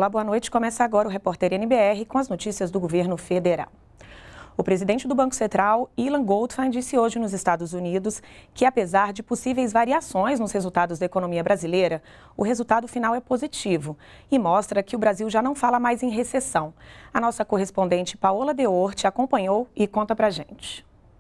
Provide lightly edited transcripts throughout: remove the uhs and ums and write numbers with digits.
Olá, boa noite. Começa agora o Repórter NBR com as notícias do governo federal. O presidente do Banco Central, Ilan Goldfein, disse hoje nos Estados Unidos que, apesar de possíveis variações nos resultados da economia brasileira, o resultado final é positivo e mostra que o Brasil já não fala mais em recessão. A nossa correspondente Paola De Orte acompanhou e conta pra gente.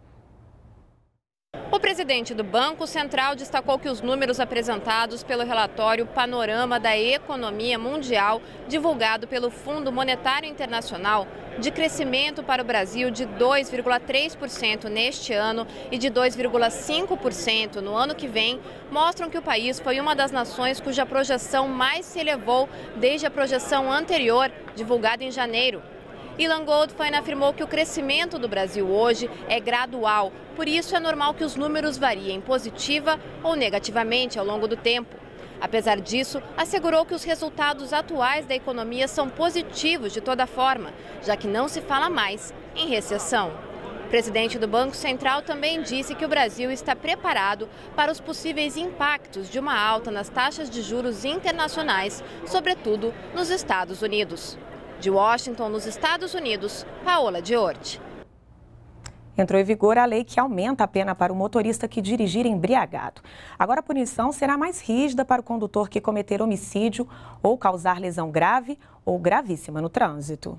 O presidente do Banco Central destacou que os números apresentados pelo relatório Panorama da Economia Mundial, divulgado pelo Fundo Monetário Internacional, de crescimento para o Brasil de 2,3% neste ano e de 2,5% no ano que vem, mostram que o país foi uma das nações cuja projeção mais se elevou desde a projeção anterior, divulgada em janeiro. Ilan Goldfein afirmou que o crescimento do Brasil hoje é gradual, por isso é normal que os números variem positiva ou negativamente ao longo do tempo. Apesar disso, assegurou que os resultados atuais da economia são positivos de toda forma, já que não se fala mais em recessão. O presidente do Banco Central também disse que o Brasil está preparado para os possíveis impactos de uma alta nas taxas de juros internacionais, sobretudo nos Estados Unidos. De Washington, nos Estados Unidos, Paola De Orte. Entrou em vigor a lei que aumenta a pena para o motorista que dirigir embriagado. Agora a punição será mais rígida para o condutor que cometer homicídio ou causar lesão grave ou gravíssima no trânsito.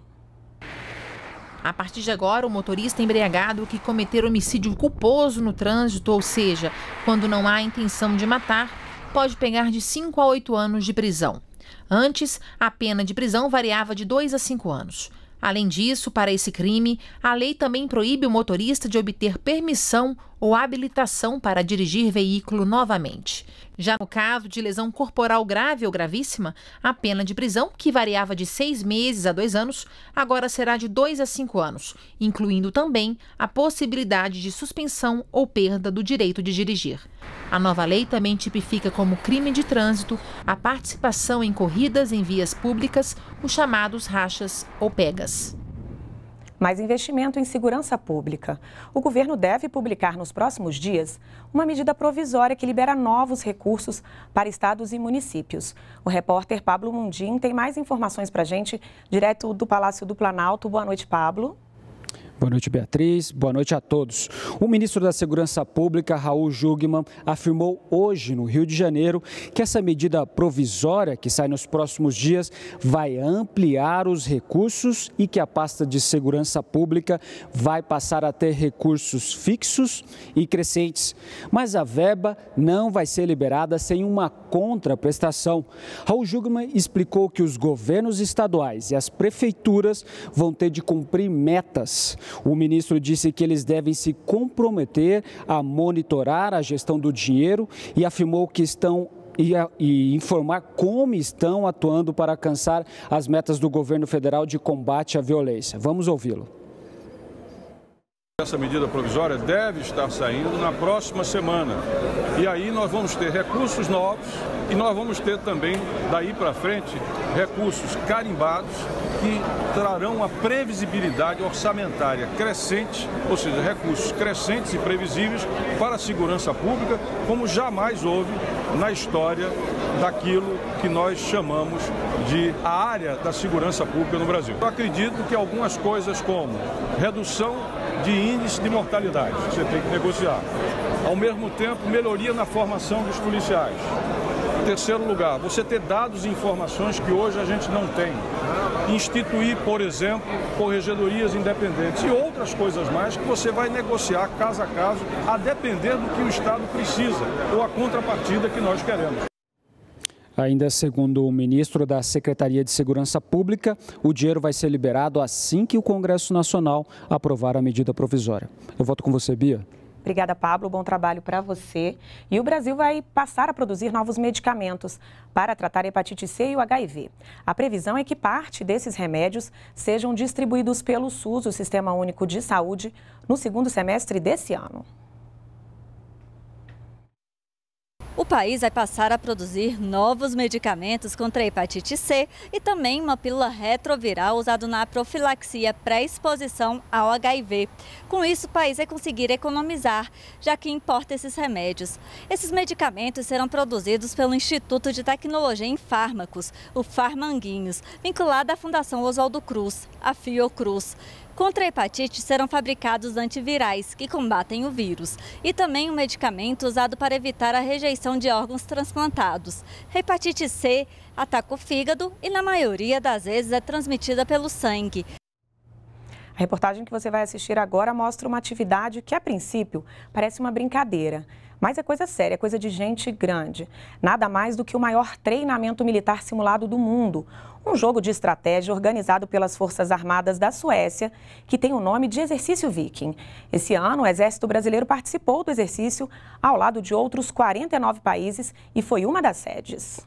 A partir de agora, o motorista embriagado que cometer homicídio culposo no trânsito, ou seja, quando não há intenção de matar, pode pegar de 5 a 8 anos de prisão. Antes, a pena de prisão variava de 2 a 5 anos. Além disso, para esse crime, a lei também proíbe o motorista de obter permissão ou habilitação para dirigir veículo novamente. Já no caso de lesão corporal grave ou gravíssima, a pena de prisão, que variava de 6 meses a 2 anos, agora será de 2 a 5 anos, incluindo também a possibilidade de suspensão ou perda do direito de dirigir. A nova lei também tipifica como crime de trânsito a participação em corridas em vias públicas, os chamados rachas ou pegas. Mais investimento em segurança pública. O governo deve publicar nos próximos dias uma medida provisória que libera novos recursos para estados e municípios. O repórter Pablo Mundim tem mais informações para a gente, direto do Palácio do Planalto. Boa noite, Pablo. Boa noite, Beatriz. Boa noite a todos. O ministro da Segurança Pública, Raul Jungmann, afirmou hoje, no Rio de Janeiro, que essa medida provisória, que sai nos próximos dias, vai ampliar os recursos e que a pasta de Segurança Pública vai passar a ter recursos fixos e crescentes. Mas a verba não vai ser liberada sem uma contraprestação. Raul Jungmann explicou que os governos estaduais e as prefeituras vão ter de cumprir metas. O ministro disse que eles devem se comprometer a monitorar a gestão do dinheiro e afirmou que estão e informar como estão atuando para alcançar as metas do governo federal de combate à violência. Vamos ouvi-lo. Essa medida provisória deve estar saindo na próxima semana. E aí nós vamos ter recursos novos e nós vamos ter também, daí para frente, recursos carimbados que trarão a previsibilidade orçamentária crescente, ou seja, recursos crescentes e previsíveis para a segurança pública, como jamais houve na história daquilo que nós chamamos de a área da segurança pública no Brasil. Eu acredito que algumas coisas como redução de índice de mortalidade, você tem que negociar. Ao mesmo tempo, melhoria na formação dos policiais. Em terceiro lugar, você ter dados e informações que hoje a gente não tem. Instituir, por exemplo, corregedorias independentes e outras coisas mais que você vai negociar caso a caso, a depender do que o Estado precisa ou a contrapartida que nós queremos. Ainda segundo o ministro da Secretaria de Segurança Pública, o dinheiro vai ser liberado assim que o Congresso Nacional aprovar a medida provisória. Eu volto com você, Bia. Obrigada, Pablo. Bom trabalho para você. E o Brasil vai passar a produzir novos medicamentos para tratar a hepatite C e o HIV. A previsão é que parte desses remédios sejam distribuídos pelo SUS, o Sistema Único de Saúde, no segundo semestre desse ano. O país vai passar a produzir novos medicamentos contra a hepatite C e também uma pílula retroviral usada na profilaxia pré-exposição ao HIV. Com isso, o país vai conseguir economizar, já que importa esses remédios. Esses medicamentos serão produzidos pelo Instituto de Tecnologia em Fármacos, o Pharmanguinhos, vinculado à Fundação Oswaldo Cruz, a Fiocruz. Contra a hepatite serão fabricados antivirais que combatem o vírus e também um medicamento usado para evitar a rejeição de órgãos transplantados. A hepatite C ataca o fígado e na maioria das vezes é transmitida pelo sangue. A reportagem que você vai assistir agora mostra uma atividade que, a princípio, parece uma brincadeira. Mas é coisa séria, é coisa de gente grande. Nada mais do que o maior treinamento militar simulado do mundo. Um jogo de estratégia organizado pelas Forças Armadas da Suécia, que tem o nome de Exercício Viking. Esse ano, o Exército Brasileiro participou do exercício ao lado de outros 49 países e foi uma das sedes.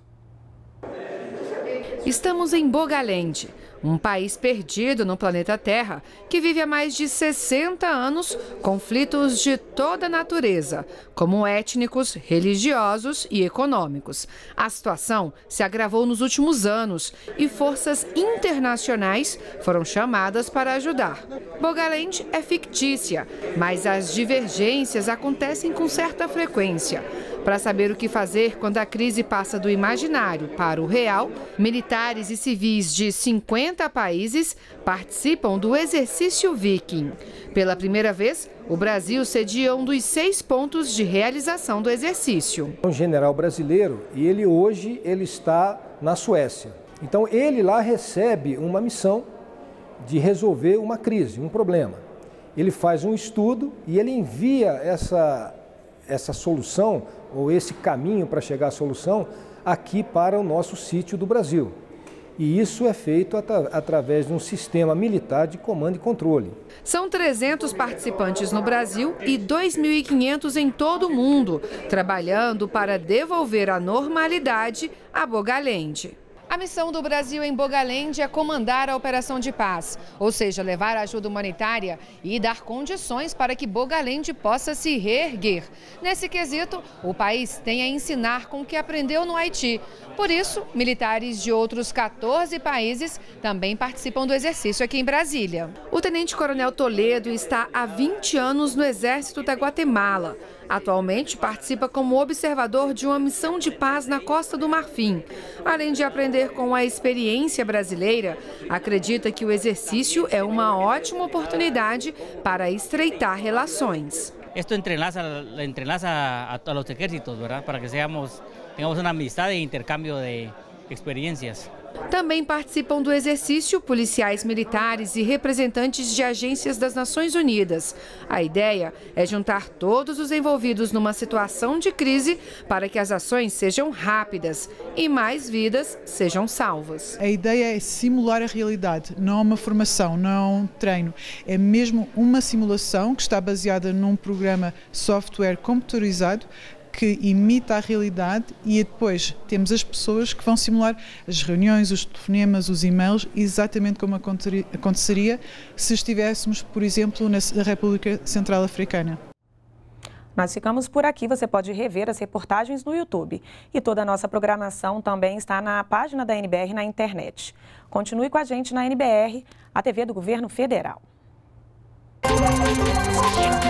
Estamos em Bogaland, um país perdido no planeta Terra, que vive há mais de 60 anos conflitos de toda a natureza, como étnicos, religiosos e econômicos. A situação se agravou nos últimos anos e forças internacionais foram chamadas para ajudar. Bogaland é fictícia, mas as divergências acontecem com certa frequência. Para saber o que fazer quando a crise passa do imaginário para o real, militares e civis de 50 países participam do Exercício Viking. Pela primeira vez, o Brasil cedia um dos 6 pontos de realização do exercício. Um general brasileiro e hoje ele está na Suécia. Então ele lá recebe uma missão de resolver uma crise, um problema. Ele faz um estudo e ele envia essa solução ou esse caminho para chegar à solução aqui para o nosso sítio do Brasil. E isso é feito através de um sistema militar de comando e controle. São 300 participantes no Brasil e 2.500 em todo o mundo, trabalhando para devolver a normalidade a Bogaland. A missão do Brasil em Bogaland é comandar a operação de paz, ou seja, levar ajuda humanitária e dar condições para que Bogaland possa se reerguer. Nesse quesito, o país tem a ensinar com o que aprendeu no Haiti. Por isso, militares de outros 14 países também participam do exercício aqui em Brasília. O tenente-coronel Toledo está há 20 anos no Exército da Guatemala. Atualmente participa como observador de uma missão de paz na Costa do Marfim. Além de aprender com a experiência brasileira, acredita que o exercício é uma ótima oportunidade para estreitar relações. Esto entrelaza a los ejércitos, ¿verdad? Para que tengamos uma amizade e intercâmbio de experiências. Também participam do exercício policiais militares e representantes de agências das Nações Unidas. A ideia é juntar todos os envolvidos numa situação de crise para que as ações sejam rápidas e mais vidas sejam salvas. A ideia é simular a realidade, não é uma formação, não é um treino. É mesmo uma simulação que está baseada num programa software computadorizado que imita a realidade e depois temos as pessoas que vão simular as reuniões, os telefonemas, os e-mails, exatamente como aconteceria se estivéssemos, por exemplo, na República Central Africana. Nós ficamos por aqui, você pode rever as reportagens no YouTube. E toda a nossa programação também está na página da NBR na internet. Continue com a gente na NBR, a TV do Governo Federal.